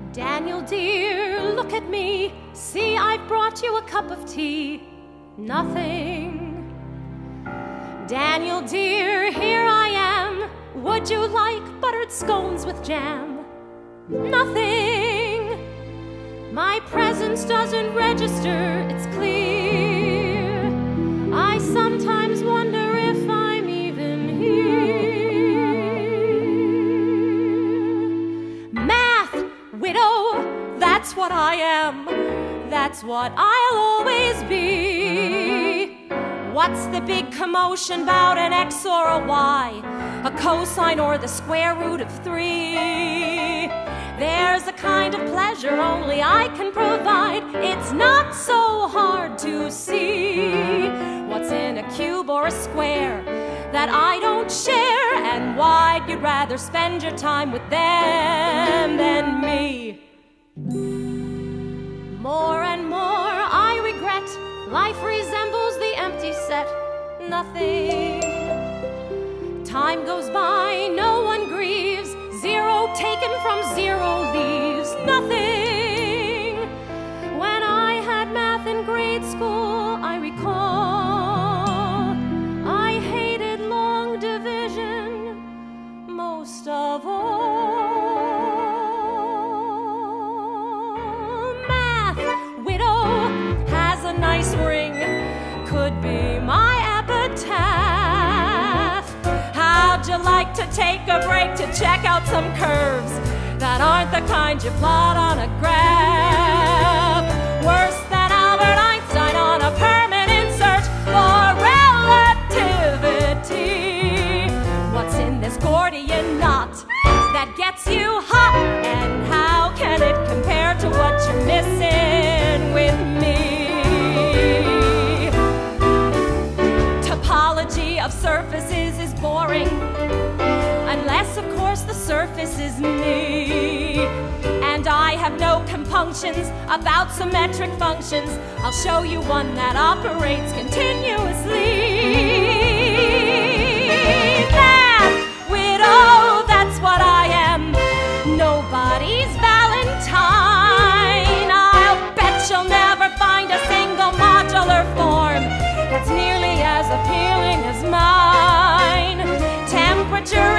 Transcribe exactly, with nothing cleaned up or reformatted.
Daniel dear, look at me. See, I've brought you a cup of tea. Nothing. Daniel dear, here I am. Would you like buttered scones with jam? Nothing. My presence doesn't register, it's clear. I sometimes wonder if I'm even here. Math, widow, that's what I am. That's what I'll always be. What's the big commotion about an X or a Y? A cosine or the square root of three? There's a kind of pleasure only I can provide. It's not so hard to see what's in a cube or a square that I don't share, and why'd you rather spend your time with them than me? More and more I regret life resembles the empty set. Nothing. Time goes by, no one grieves. Zero taken from zero leaves nothing. When I had math in grade school, I recall, I hated long division most of all. Math, widow, has a nice ring, could be my epitaph. How'd you like to take a break to check out some curves that aren't the kind you plot on a graph? Worse than Albert Einstein on a permanent search for relativity. What's in this Gordian knot that gets you hot? And how can it compare to what you're missing with me? Topology of surfaces is boring, unless of course the surface is me. And I have no compunctions about symmetric functions. I'll show you one that operates continuously. Math, widow, that's what I am. Nobody's Valentine. I'll bet you'll never find a single modular form that's nearly as appealing as mine. Temperature